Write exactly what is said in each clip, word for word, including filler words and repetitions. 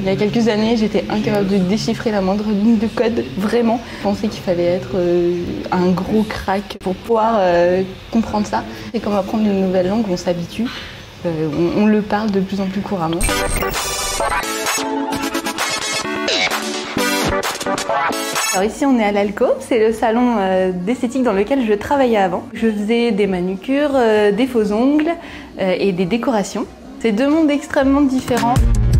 y a quelques années, j'étais incapable de déchiffrer la moindre ligne de code, vraiment. Je pensais qu'il fallait être euh, un gros crack pour pouvoir euh, comprendre ça. C'est comme apprendre une nouvelle langue, on s'habitue, euh, on, on le parle de plus en plus couramment. Alors ici on est à l'Alcôve, c'est le salon euh, d'esthétique dans lequel je travaillais avant. Je faisais des manucures, euh, des faux ongles euh, et des décorations. C'est deux mondes extrêmement différents.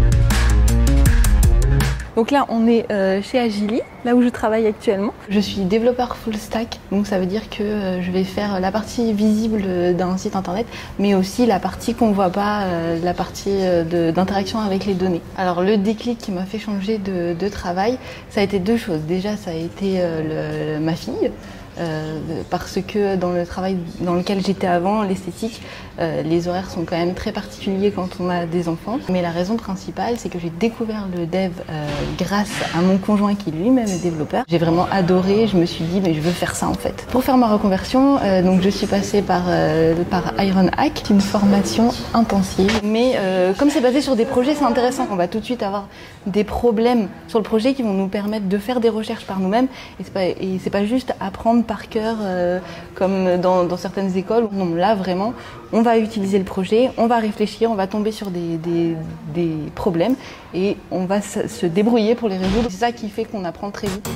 Donc là on est euh, chez Agili, là où je travaille actuellement. Je suis développeur full stack, donc ça veut dire que euh, je vais faire la partie visible d'un site internet, mais aussi la partie qu'on voit pas, euh, la partie euh, d'interaction avec les données. Alors le déclic qui m'a fait changer de, de travail, ça a été deux choses. Déjà ça a été euh, le, ma fille. Euh, parce que dans le travail dans lequel j'étais avant, l'esthétique, euh, les horaires sont quand même très particuliers quand on a des enfants. Mais la raison principale, c'est que j'ai découvert le dev euh, grâce à mon conjoint qui lui-même est développeur. J'ai vraiment adoré, je me suis dit mais je veux faire ça en fait. Pour faire ma reconversion, euh, donc je suis passée par, euh, par Ironhack, une formation intensive. Mais euh, comme c'est basé sur des projets, c'est intéressant. On va tout de suite avoir des problèmes sur le projet qui vont nous permettre de faire des recherches par nous-mêmes. Et c'est pas, et c'est pas juste apprendre par cœur euh, comme dans, dans certaines écoles. Non, là vraiment, on va utiliser le projet, on va réfléchir, on va tomber sur des, des, des problèmes et on va se débrouiller pour les résoudre. C'est ça qui fait qu'on apprend très vite.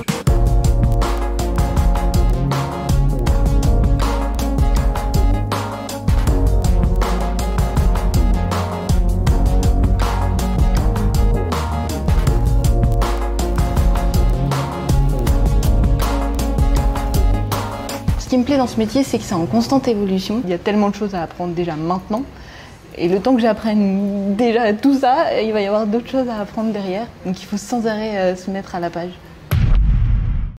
Ce qui me plaît dans ce métier, c'est que c'est en constante évolution. Il y a tellement de choses à apprendre déjà maintenant. Et le temps que j'apprenne déjà tout ça, il va y avoir d'autres choses à apprendre derrière. Donc il faut sans arrêt se mettre à la page.